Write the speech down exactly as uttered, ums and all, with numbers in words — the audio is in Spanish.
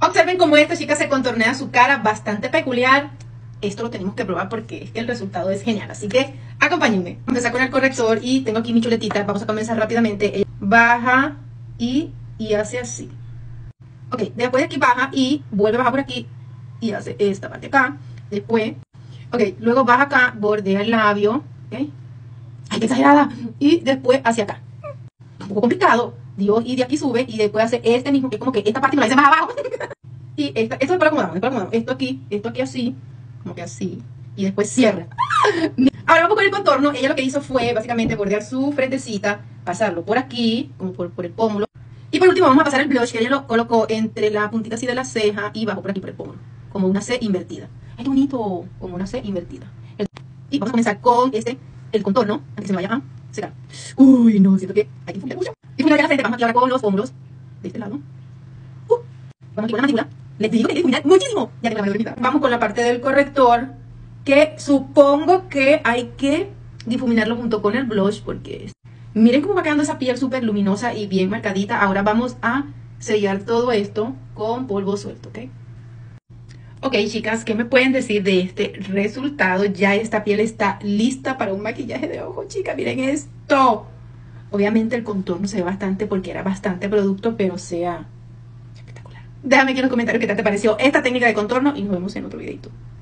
Observen cómo esta chica se contornea su cara, bastante peculiar. Esto lo tenemos que probar porque es que el resultado es genial. Así que acompáñenme. Vamos a empezar con el corrector y tengo aquí mi chuletita. Vamos a comenzar rápidamente. Ella baja y, y hace así. Ok, después de aquí baja y vuelve a bajar por aquí y hace esta parte acá. Después, ok, luego baja acá, bordea el labio. Ok, ay, qué exagerada. Y después hacia acá. Un poco complicado. Dios, y de aquí sube y después hace este mismo, que es como que esta parte me la hice más abajo. Y esta, esto después lo acomodamos, después lo acomodamos. Esto aquí, esto aquí así, como que así. Y después cierra. Ahora vamos con el contorno. Ella lo que hizo fue básicamente bordear su frentecita, pasarlo por aquí, como por, por el pómulo. Y por último vamos a pasar el blush que ella lo colocó entre la puntita así de la ceja y bajo por aquí por el pómulo. Como una C invertida. ¡Ay, qué bonito! Como una C invertida. Y vamos a comenzar con este, el contorno, antes que se me vaya a secar. Uy, no, siento que hay que difuminar mucho. Difuminar ya la frente, vamos aquí ahora con los hombros. De este lado. Uh, vamos aquí con la mandíbula. Les digo que hay que difuminar muchísimo. Ya tengo la mano dormida. Vamos con la parte del corrector, que supongo que hay que difuminarlo junto con el blush, porque es... Miren cómo va quedando esa piel súper luminosa y bien marcadita. Ahora vamos a sellar todo esto con polvo suelto, ¿ok? Ok, chicas, ¿qué me pueden decir de este resultado? Ya esta piel está lista para un maquillaje de ojo, chicas. Miren esto. Obviamente el contorno se ve bastante porque era bastante producto, pero sea espectacular. Déjame aquí en los comentarios qué tal te pareció esta técnica de contorno y nos vemos en otro videito.